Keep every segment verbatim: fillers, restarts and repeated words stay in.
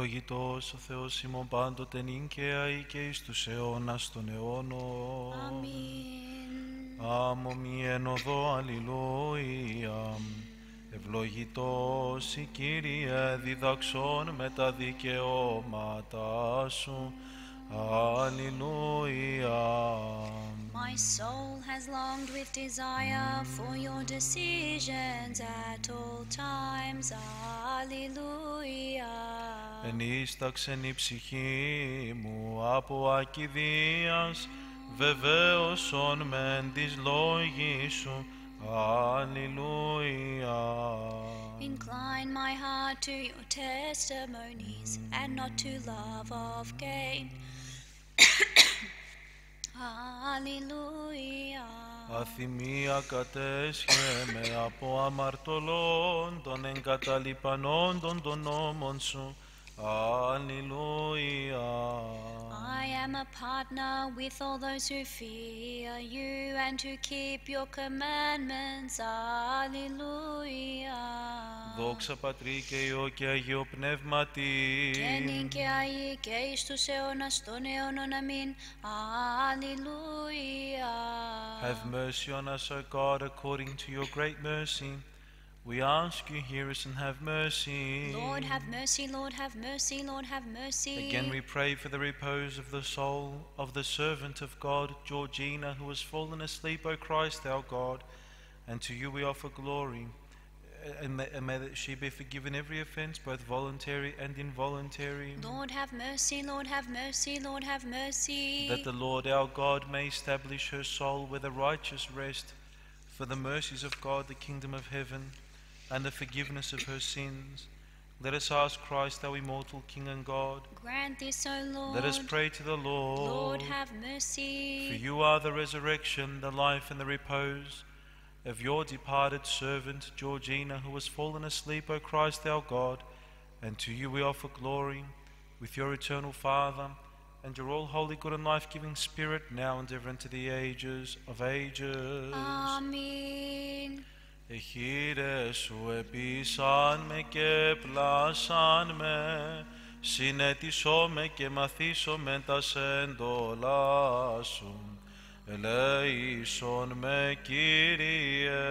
Ευλογητός ο Θεός ημών πάντοτε νυν και αεί και εις τους αιώνας των αιώνων. Αμήν. Άμμομη εν οδό, αλληλούια. Ευλογητός η Κύριε, διδαξών με τα δικαιώματά σου. Αλληλούια. My soul has longed with desire for your decisions at all times. Alleluia. Ενίσταξεν η ψυχή μου από ακηδίας, βεβαίωσον μεν της λόγης σου. Αλληλούια. Incline my heart to your testimonies and not to love of gain. Alleluia. Αθυμία κατέσχε με από αμαρτωλών των εγκαταλειπανόντων των νόμων σου. Αλληλούια. I am a partner with all those who fear you and who keep your commandments. Alleluia. Δόξα Πατρί και Υιό και Αγίο Πνεύματι. Και νυν και αεί και εις τους αιώνας των αιώνων. Αμήν. Alleluia. Have mercy on us, O God, according to your great mercy. We ask you, hear us and have mercy. Lord, have mercy, Lord, have mercy, Lord, have mercy. Again we pray for the repose of the soul of the servant of God, Georgina, who has fallen asleep, O Christ our God, and to you we offer glory. And may, and may that she be forgiven every offense, both voluntary and involuntary. Lord, have mercy, Lord, have mercy, Lord, have mercy. That the Lord our God may establish her soul with a righteous rest, for the mercies of God, the kingdom of heaven, and the forgiveness of her sins. Let us ask Christ, our immortal King and God. Grant this, O Lord. Let us pray to the Lord. Lord, have mercy. For you are the resurrection, the life, and the repose of your departed servant Georgina, who has fallen asleep, O Christ our God, and to you we offer glory with your eternal Father and your all holy, good, and life-giving Spirit, now and ever into the ages of ages. Amen. Εχείρε σου επίσαν με και πλάσαν με, συνέτησό με και μαθήσω με τα σέντολά σου. Ελέησον με, Κύριε.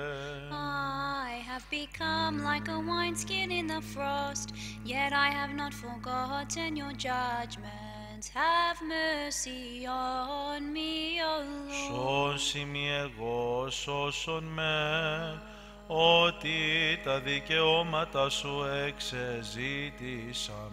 I have become like a wineskin in the frost, yet I have not forgotten your judgments. Have mercy on me, O Lord. Σώσει μη εγώ, σώσον με, ότι τα δικαιώματα σου εξεζήτησαν.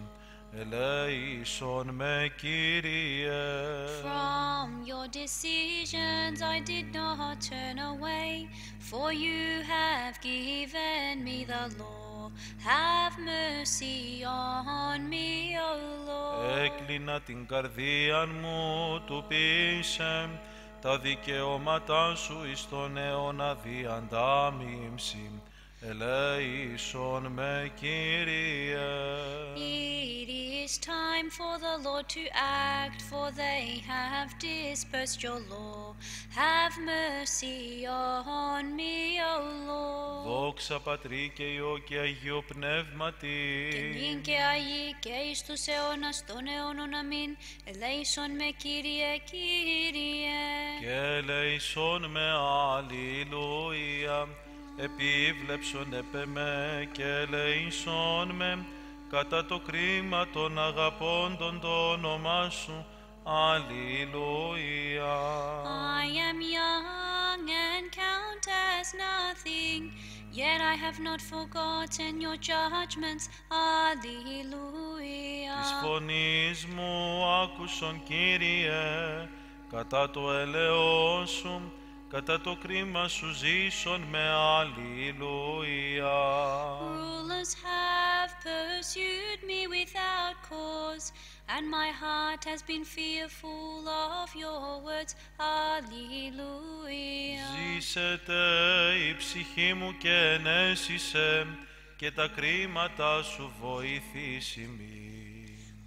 Ελέησον με, Κύριε. From your decisions I did not turn away, for you have given me the law. Have mercy on me, O Lord. Έκλεινα την καρδία μου, του πείσε τα δικαιώματά σου εις τον αιώνα διαντάμιμψη. Ελέησον με, Κύριε. It is time for the Lord to act, for they have dispersed your law. Have mercy on me, O Lord. Δόξα Πατρί και Υιό και Αγίο Πνεύματι. Και νυν και αεί και εις τους αιώνας των αιώνων. Αμήν. Ελέησον με, Κύριε, Κύριε. Και ελέησον με, αλληλούια. Επίβλεψον επ' εμέ και ελέησον με, κατά το κρίμα των αγαπώντων το όνομά σου. Αλληλούια. I am young and count as nothing, yet I have not forgotten your judgments. Alleluia. Της φωνής μου άκουσον, Κύριε, κατά το έλεος σου, κατά το κρίμα σου ζήσον με, αλληλούια. Rulers have pursued me without cause, and my heart has been fearful of your words. Alleluia. Ζήσετε η ψυχή μου και ενέσισε, και τα κρίματα σου βοηθήσει μη.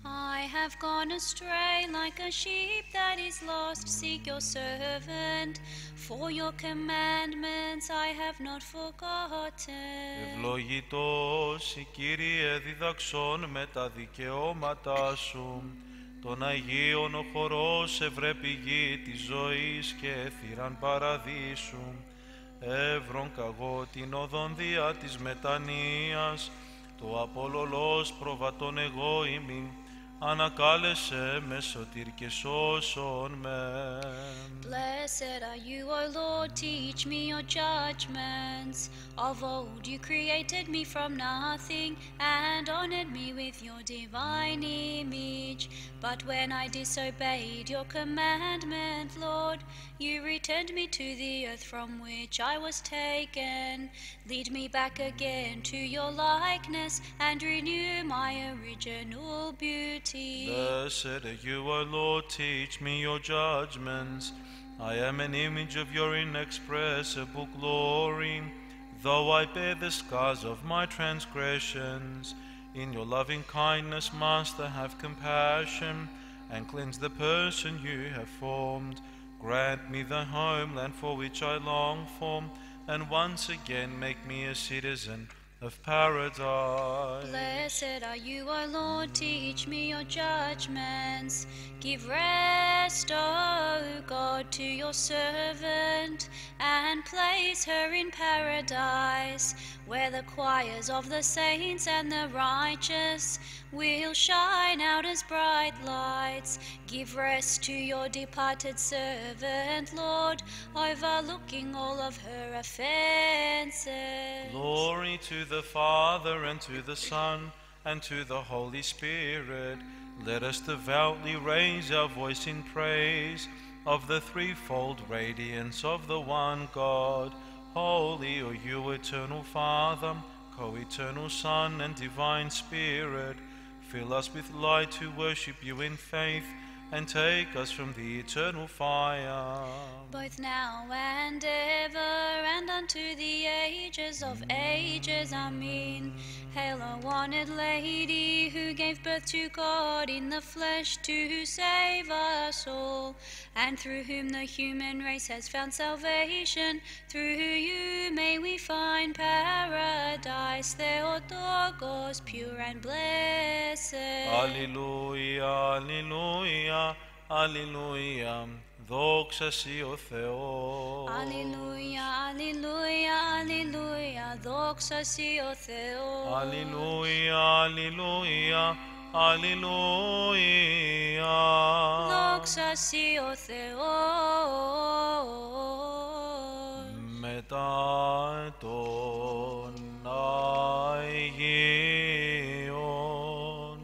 I have gone astray like a sheep that is lost. Seek your servant, for your commandments I have not forgotten. Ευλογητός η Κύριε διδαξών με τα δικαιώματά σου. Τον Αγίον ο χορός ευρέ πηγή της ζωής και θύραν παραδείσου. Εύρων καγώ την οδόν διά της μετανοίας, το απολολός προβατών εγώ ημί, ανακάλεσε με σωτήρ και σώσον με. Blessed are you, O Lord, teach me your judgments. Of old you created me from nothing and honored me with your divine image. But when I disobeyed your commandment, Lord, you returned me to the earth from which I was taken. Lead me back again to your likeness and renew my original beauty. Blessed are you, O Lord, teach me your judgments. I am an image of your inexpressible glory. Though I bear the scars of my transgressions, in your loving kindness, Master, have compassion and cleanse the person you have formed. Grant me the homeland for which I long for, and once again make me a citizen of paradise. Blessed are you, O Lord, teach me your judgments. Give rest, O God, to your servant, and place her in paradise, where the choirs of the saints and the righteous will shine out as bright lights. Give rest to your departed servant, Lord, overlooking all of her offenses. Glory to the Father, and to the Son, and to the Holy Spirit. Let us devoutly raise our voice in praise of the threefold radiance of the one God. Holy are you, eternal Father, co-eternal Son, and divine Spirit. Fill us with light to worship you in faith, and take us from the eternal fire. Both now and ever, and unto the ages of ages. Amen. Hail, O honored Lady, who gave birth to God in the flesh to save us all, and through whom the human race has found salvation. Through you may we find paradise, Theotokos, pure and blessed. Alleluia, alleluia, alleluia. Δόξα σοι ο Θεός. Αλληλούια, αλληλούια, αλληλούια, δόξα σοι ο Θεός. Αλληλούια, αλληλούια, αλληλούια. Δόξα σοι ο Θεός. Μετά των Αγίων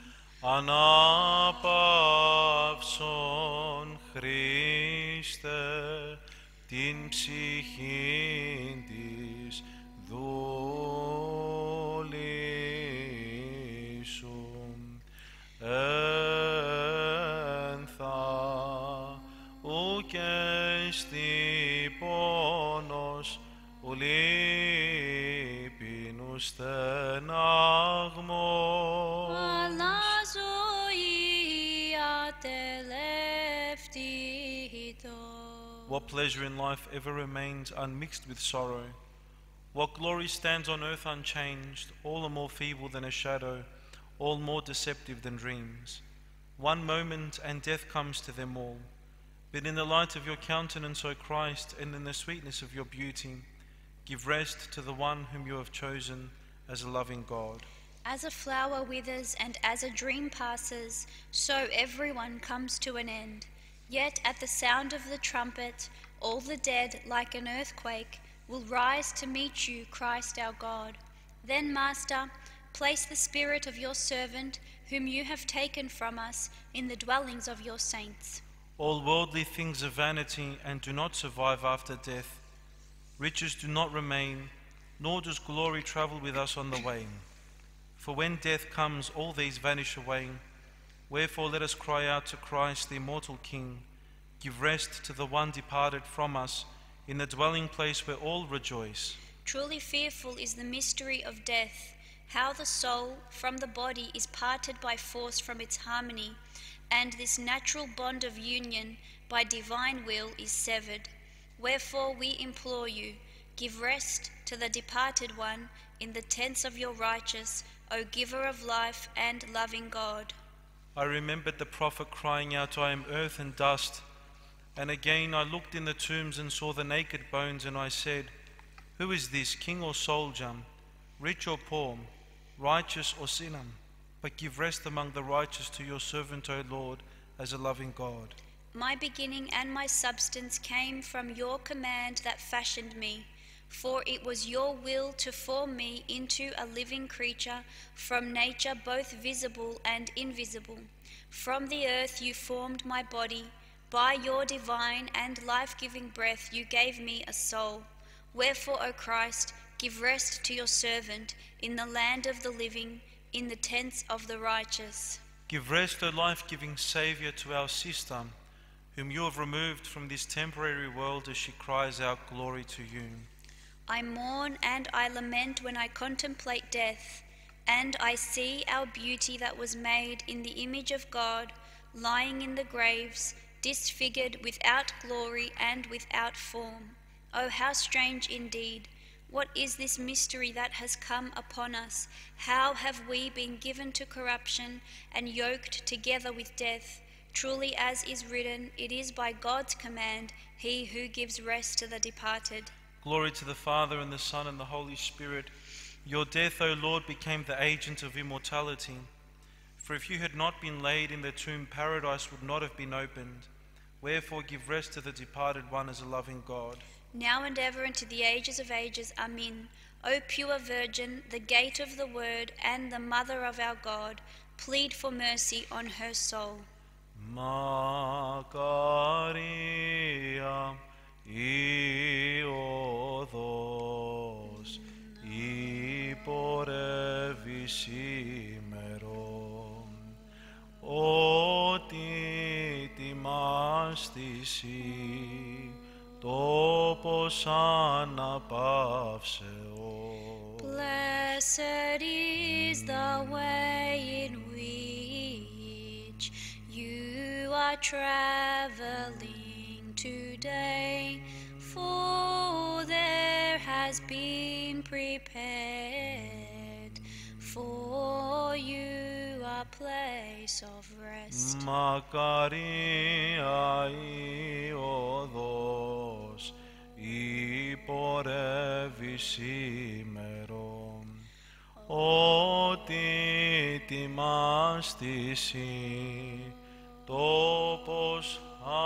ανάπαυσον Χριστέ την ψυχήν της δούλης σου. Ένθα ουκ εστι πόνος ου λύπην ου στεναγμός. Αλλά ζωή ατελεύτητο. What pleasure in life ever remains unmixed with sorrow? What glory stands on earth unchanged, all more feeble than a shadow, all more deceptive than dreams? One moment and death comes to them all. But in the light of your countenance, O Christ, and in the sweetness of your beauty, give rest to the one whom you have chosen as a loving God. As a flower withers and as a dream passes, so everyone comes to an end. Yet at the sound of the trumpet, all the dead, like an earthquake, will rise to meet you, Christ our God. Then, Master, place the spirit of your servant, whom you have taken from us, in the dwellings of your saints. All worldly things are vanity and do not survive after death. Riches do not remain, nor does glory travel with us on the way. For when death comes, all these vanish away. Wherefore let us cry out to Christ, the immortal King. Give rest to the one departed from us, in the dwelling place where all rejoice. Truly fearful is the mystery of death. how the soul from the body is parted by force from its harmony, and this natural bond of union by divine will is severed. Wherefore we implore you, give rest to the departed one in the tents of your righteous, O giver of life and loving God. I remembered the prophet crying out, I am earth and dust. And again I looked in the tombs and saw the naked bones, and I said, who is this, king or soldier, rich or poor, righteous or sinner? But give rest among the righteous to your servant, O Lord, as a loving God. My beginning and my substance came from your command that fashioned me. For it was your will to form me into a living creature from nature both visible and invisible. From the earth you formed my body. By your divine and life-giving breath you gave me a soul. Wherefore, O Christ, give rest to your servant in the land of the living, in the tents of the righteous. Give rest, O life-giving Saviour, to our sister, whom you have removed from this temporary world as she cries out glory to you. I mourn and I lament when I contemplate death, and I see our beauty that was made in the image of God, lying in the graves, disfigured, without glory and without form. Oh, how strange indeed! What is this mystery that has come upon us? How have we been given to corruption and yoked together with death? Truly, as is written, it is by God's command, he who gives rest to the departed. Glory to the Father, and the Son, and the Holy Spirit. Your death, O Lord, became the agent of immortality. For if you had not been laid in the tomb, paradise would not have been opened. Wherefore give rest to the departed one as a loving God. Now and ever and to the ages of ages. Amen. O pure Virgin, the gate of the Word and the Mother of our God, plead for mercy on her soul. Makaria Iodos Iporevis imeron Oti timastisi Topos anapavseo. Blessed is the way in which you are traveling today, for there has been prepared for you a place of rest. Makaria Iodos Iporevis imeron Oti timastisi Topos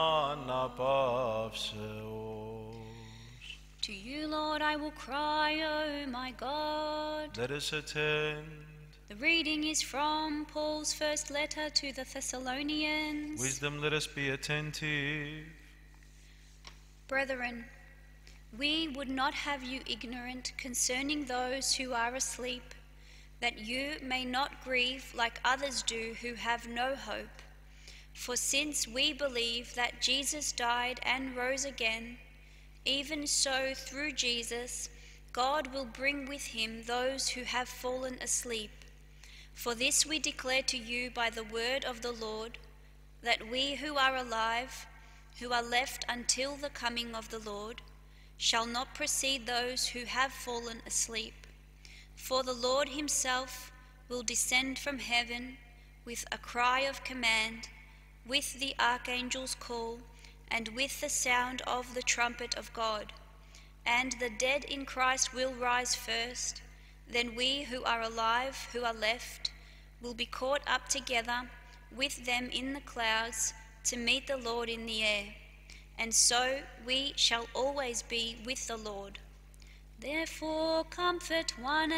anapavseos. To you, Lord, I will cry, O my God. Let us attend. The reading is from Paul's first letter to the Thessalonians. Wisdom, let us be attentive. Brethren, we would not have you ignorant concerning those who are asleep, that you may not grieve like others do who have no hope. For since we believe that Jesus died and rose again, even so through Jesus, God will bring with him those who have fallen asleep. For this we declare to you by the word of the Lord, that we who are alive, who are left until the coming of the Lord, shall not precede those who have fallen asleep. For the Lord himself will descend from heaven with a cry of command, with the archangel's call, and with the sound of the trumpet of God. And the dead in Christ will rise first. Then we who are alive, who are left, will be caught up together with them in the clouds to meet the Lord in the air. And so we shall always be with the Lord. Therefore comfort one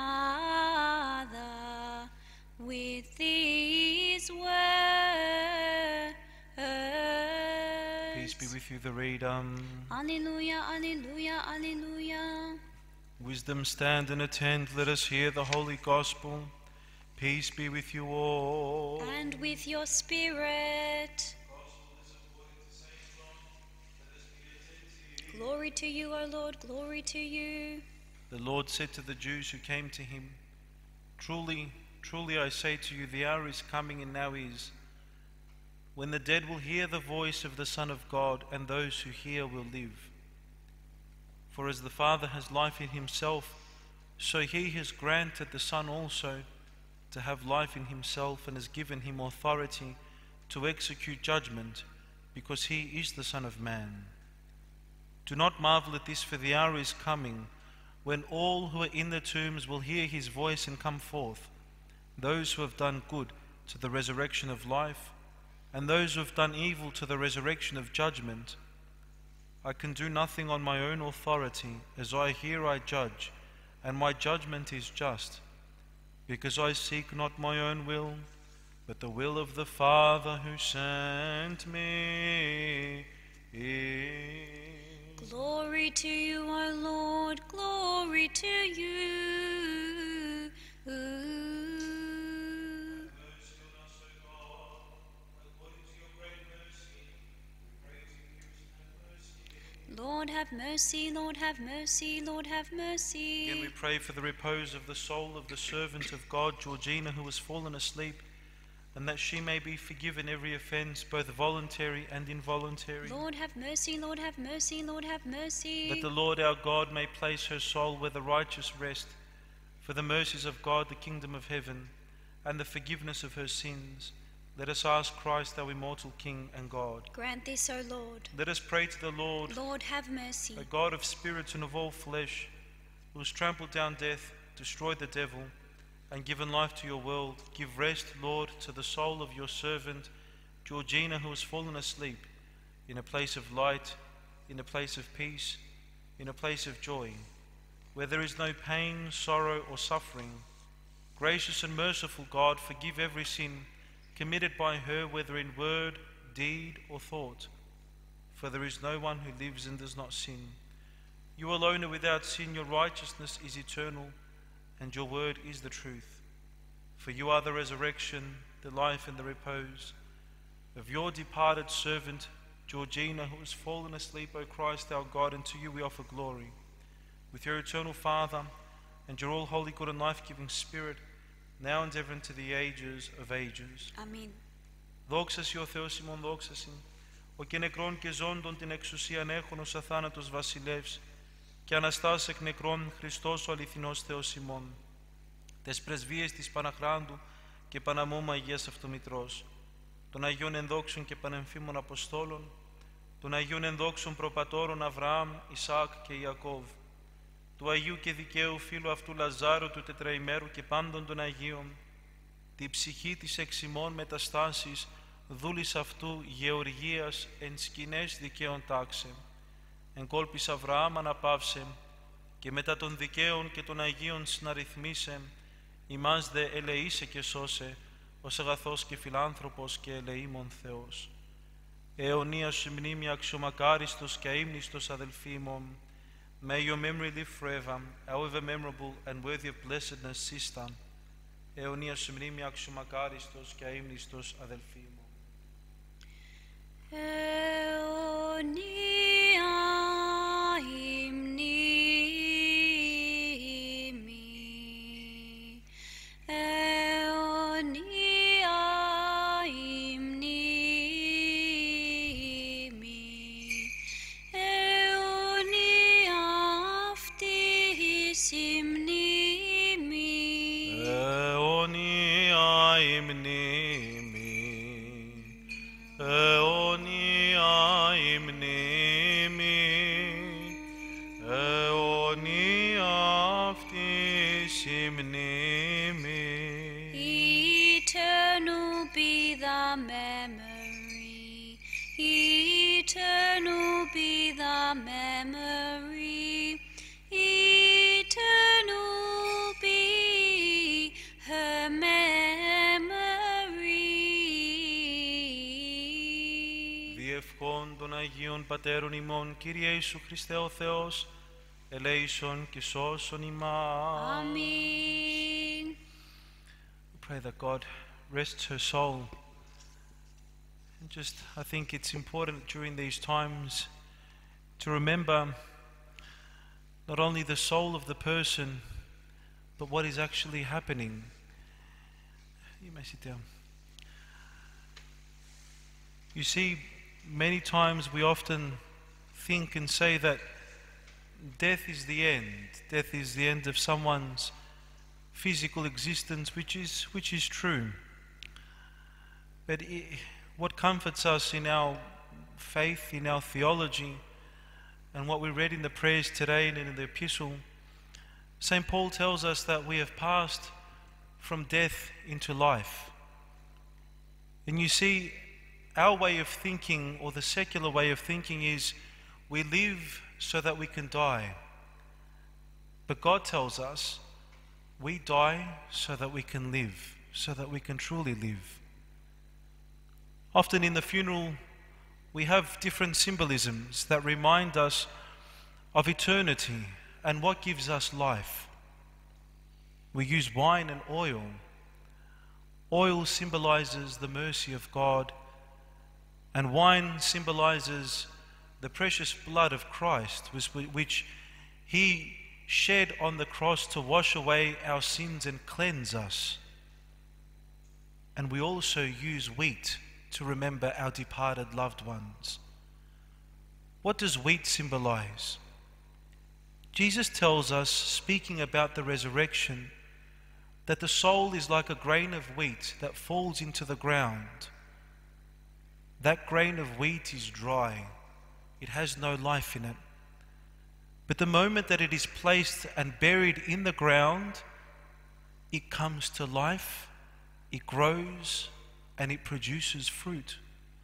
another with these words. Peace be with you, the reader. Alleluia, alleluia, alleluia. Wisdom, stand and attend. Let us hear the Holy Gospel. Peace be with you all. And with your spirit. Glory to you, O Lord, glory to you. The Lord said to the Jews who came to him, Truly, truly I say to you, the hour is coming and now is, when the dead will hear the voice of the Son of God, and those who hear will live. For as the Father has life in himself, so he has granted the Son also to have life in himself, and has given him authority to execute judgment, because he is the Son of Man. Do not marvel at this, for the hour is coming when all who are in the tombs will hear his voice and come forth, those who have done good to the resurrection of life, and those who have done evil to the resurrection of judgment. I can do nothing on my own authority. As I hear, I judge, and my judgment is just, because I seek not my own will, but the will of the Father who sent me. Glory to you, O Lord, glory to you. Lord have mercy, Lord have mercy, Lord have mercy. Again we pray for the repose of the soul of the servant of God, Georgina, who has fallen asleep, and that she may be forgiven every offence, both voluntary and involuntary. Lord have mercy, Lord have mercy, Lord have mercy. That the Lord our God may place her soul where the righteous rest, for the mercies of God, the kingdom of heaven, and the forgiveness of her sins. Let us ask Christ, our immortal King and God. Grant this, O Lord. Let us pray to the Lord. Lord, have mercy. The God of spirits and of all flesh, who has trampled down death, destroyed the devil, and given life to your world, give rest, Lord, to the soul of your servant, Georgina, who has fallen asleep, in a place of light, in a place of peace, in a place of joy, where there is no pain, sorrow, or suffering. Gracious and merciful God, forgive every sin committed by her, whether in word, deed, or thought. For there is no one who lives and does not sin. You alone are without sin, your righteousness is eternal, and your word is the truth. For you are the resurrection, the life, and the repose of your departed servant, Georgina, who has fallen asleep, O Christ our God, and to you we offer glory. With your eternal Father, and your all-holy, good, and life-giving Spirit, now and ever into the ages of ages. Amen. Δόξα σοι ο Θεός ημών, δόξα σοι, ο και νεκρών και ζώντων την εξουσίαν έχων ως αθάνατος βασιλεύς, και αναστάς εκ νεκρών Χριστός ο αληθινός Θεός ημών, τες πρεσβείες της Παναχράντου και Παναμώμα Αγίας Αυτομητρός, των Αγίων ενδόξων και πανεμφήμων Αποστόλων, των Αγίων ενδόξων προπατώρων Αβραάμ, Ισαάκ και Ιακώβ, του Αγίου και δικαίου φίλου αυτού Λαζάρου του τετραημέρου και πάντων των Αγίων, τη ψυχή της εξημών μεταστάσης δούλης αυτού Γεωργίας εν σκηνές δικαίων τάξε, εν κόλπης Αβραάμ αναπαύσε, και μετά των δικαίων και των Αγίων συναριθμίσε, ημάς δε ελεήσε και σώσε, ως αγαθός και φιλάνθρωπος και ελεήμων Θεός. Αιωνία σου μνήμη αξιομακάριστος και αείμνηστος αδελφοί ημών, may your memory live forever, however memorable and worthy of blessedness, sister. Αιωνία σου μνήμη αξιομακάριστος και αείμνηστος αδελφοί ημών. Αιωνία η μνήμη, αιωνία η μνήμη, αιωνία αυτής η μνήμη. Αιωνία η μνήμη, αιωνία η μνήμη, αιωνία αυτής η μνήμη. Eternal be the memory, eternal be the memory, eternal be her memory. Διευχών των Αγίων Πατέρων ημών, Κύριε Ιησού Χριστέ ο Θεός, ελέησον και σώσον ημάς. Amen. We pray that God rests her soul. And just, I think it's important during these times to remember not only the soul of the person, but what is actually happening. You may sit down. You see, many times we often think and say that death is the end. Death is the end of someone's physical existence, which is, which is true. But it, what comforts us in our faith, in our theology, and what we read in the prayers today and in the epistle, Saint Paul tells us that we have passed from death into life. And you see, our way of thinking, or the secular way of thinking, is we live so that we can die. But God tells us we die so that we can live, so that we can truly live. Often in the funeral, we have different symbolisms that remind us of eternity and what gives us life. We use wine and oil. Oil symbolizes the mercy of God, and wine symbolizes the precious blood of Christ, which He shed on the cross to wash away our sins and cleanse us. And we also use wheat to remember our departed loved ones. What does wheat symbolize? Jesus tells us, speaking about the resurrection, that the soul is like a grain of wheat that falls into the ground. That grain of wheat is dry. It has no life in it. But the moment that it is placed and buried in the ground, it comes to life, it grows, and it produces fruit.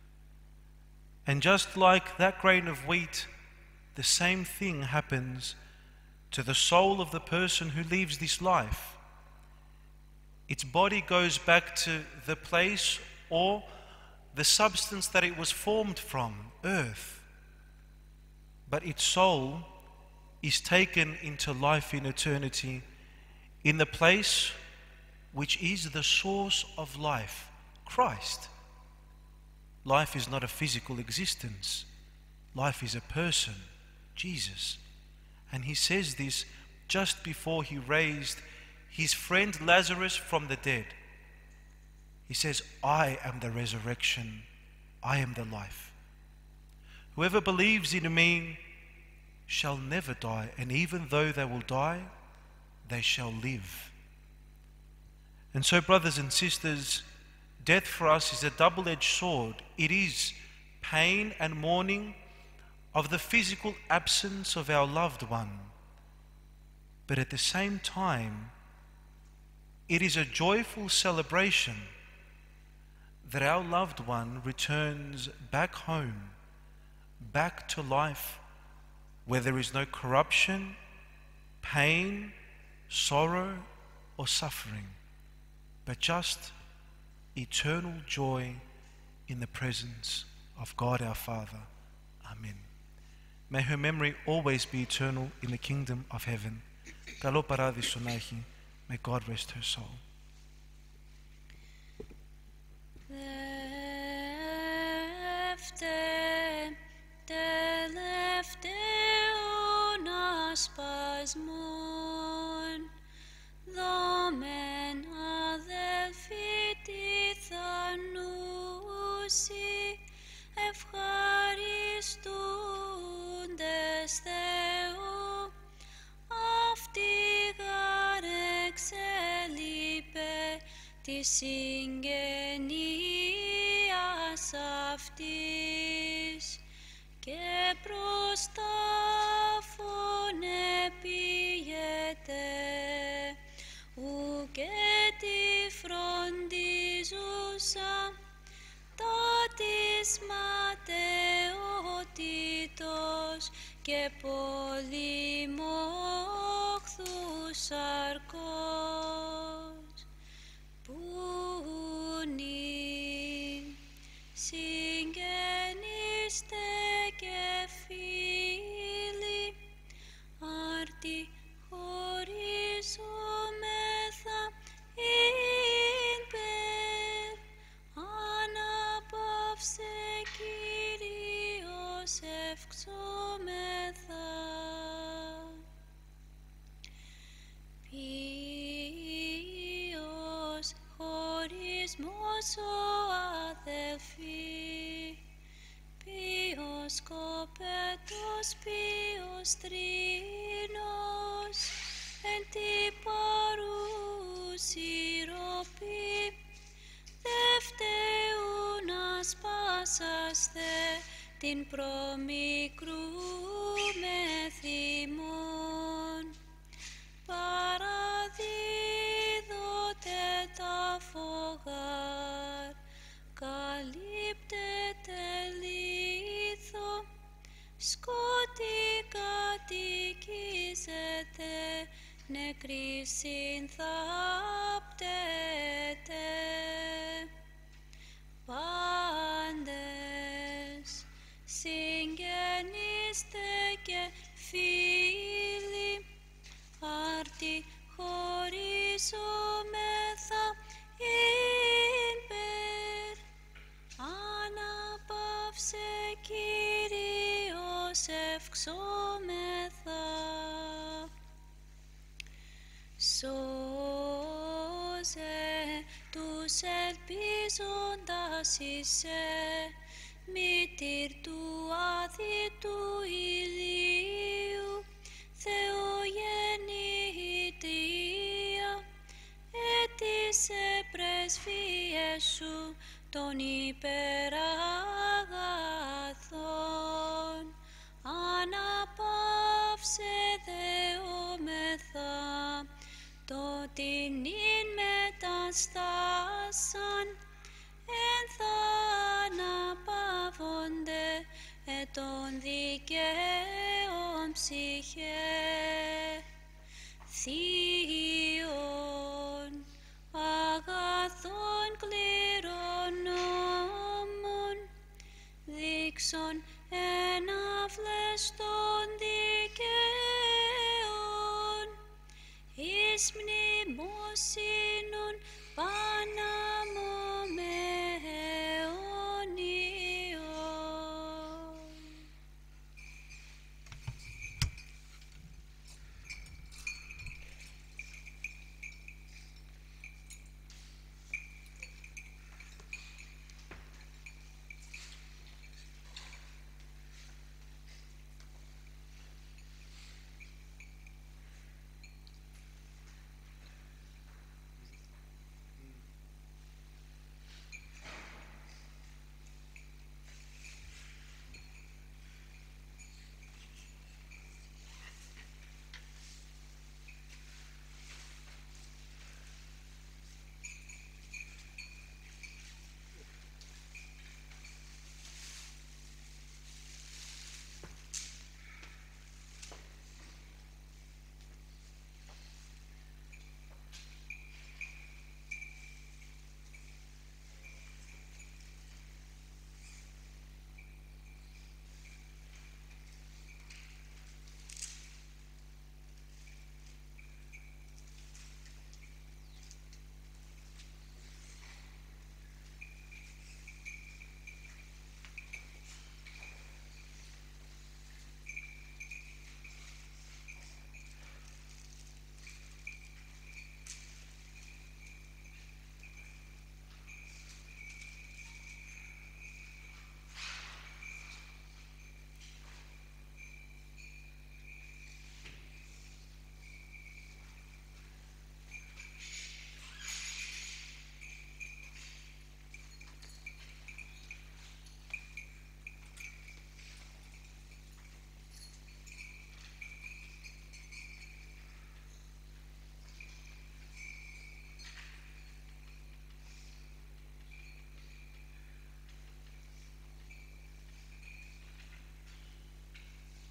And just like that grain of wheat, the same thing happens to the soul of the person who leaves this life. Its body goes back to the place or the substance that it was formed from, earth. But its soul is taken into life in eternity, in the place which is the source of life, Christ. Life is not a physical existence. Life is a person, Jesus. And He says this just before He raised His friend Lazarus from the dead. He says, I am the resurrection, I am the life. Whoever believes in me shall never die, and even though they will die, they shall live. And so, brothers and sisters, death for us is a double-edged sword. It is pain and mourning of the physical absence of our loved one. But at the same time, it is a joyful celebration that our loved one returns back home, back to life, where there is no corruption, pain, sorrow, or suffering, but just eternal joy in the presence of God our Father. Amen. May her memory always be eternal in the kingdom of heaven. Καλό παράδεισο να έχει. May God rest her soul. Lefte, de lefte una spasmon, δόμεν αδελφοί τη θανούση, ευχαριστούντες Θεού, αυτή γαρ εξελείπε της συγγενείας αυτής και προς τάφον επήγεται, ου και τη φροντίζουσα τα της ματαιότητος και πολυμόχθου σαρκός, που νυν συγγενείστε και φίλοι, άρτη χωρίζομεθα ειν περ, αναπαύσε Κύριος ευξόμεθα. Peace. ο αδελφοί, ποιος κοπέτος, ποιος τρίνος, εν τη παρούσι ροπή, δε φταίουν ασπάσαστε την προμικρούμε θυμών. Παραδίδοτε τα φωγάρ, καλύπτεται λίθο, σκότη κατοικίζεται, νεκροί συνθάπτεται. Πάντες, συγγενείστε και φίλοι, άρτη χωρίζομεθα υπέρ. Αναπαύσε Κύριος ευξόμεθα. Σώζε τους ελπίζοντας εισαι, μήτηρ του άδειτου ηλίου, Θεογεννήτρια, έτησε πρεσβείες σου των υπεραγαθών. Αναπαύσε δεόμεθα, το τινήν μεταστάσαν, εν θα αναπαύονται ετών δικαίων ψυχέ.